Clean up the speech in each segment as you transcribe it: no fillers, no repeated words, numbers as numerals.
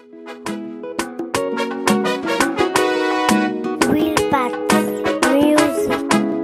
Real Path Music.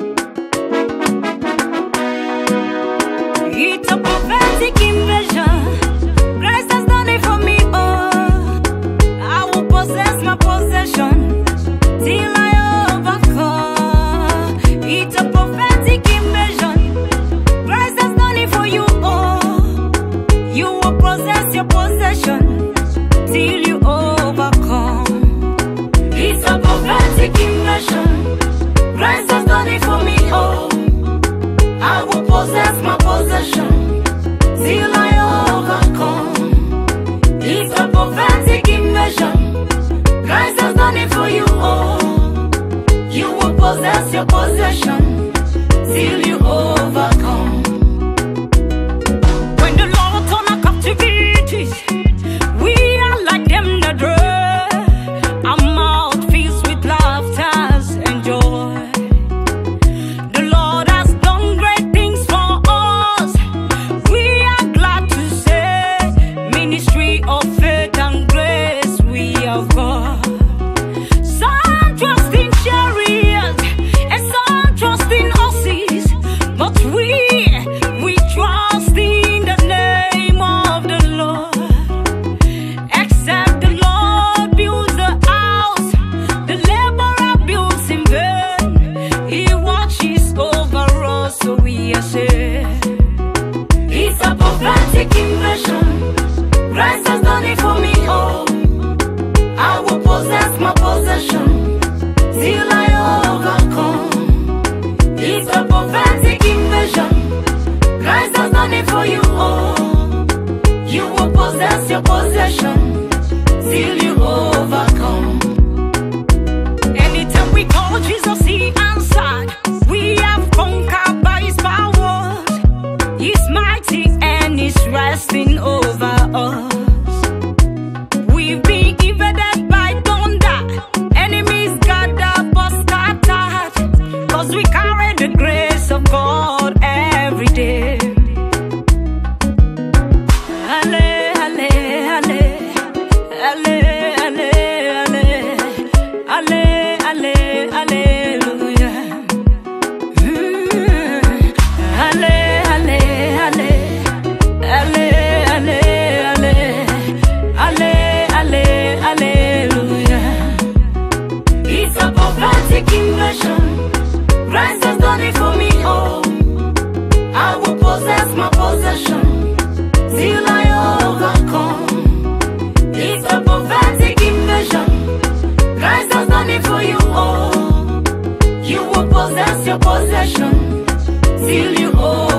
It's a prophetic invasion. Christ has done it for me. Oh, I will possess my possession till I overcome. It's a prophetic invasion. Christ has done it for you. Oh, you will possess your possession till you overcome. It's a prophetic invasion. Christ has done it for me. Oh, I will possess my possession till I overcome. It's a prophetic invasion. Christ has done it for you. Oh, you will possess your possession till you overcome. When the Lord turn our captivities, we are like them that dread. Our mouth fills with laughter and joy. The Lord has done great things for us. We are glad to say, ministry of faith and grace we have got. Some trust in chariots and some trust in horses, but we trust in the name of the Lord. Except the Lord builds the house, the laborer builds in vain. He watches over us, so we are saved. It's a prophetic invasion. Christ has done it for me. Oh, I will possess my possession till I overcome. It's a prophetic invasion. Christ has done it for you. Oh, you will possess your possession till you overcome. Anytime we call Jesus, he answered. We have conquered by his powers. He's mighty and he's resting over us. We've been invaded by thunder. Enemies gather but scattered, 'cause we carry the grace of God every day. Ale, ale, ale, ale, ale, ale, ale, ale, hallelujah. Ale, ale, ale, ale, ale, ale, ale, ale, hallelujah. It's a prophetic invasion. Christ has done it for me. Oh, I will possess my possession till I overcome. It's a prophetic invasion. Christ has done it for you. Oh, you will possess your possession till you overcome.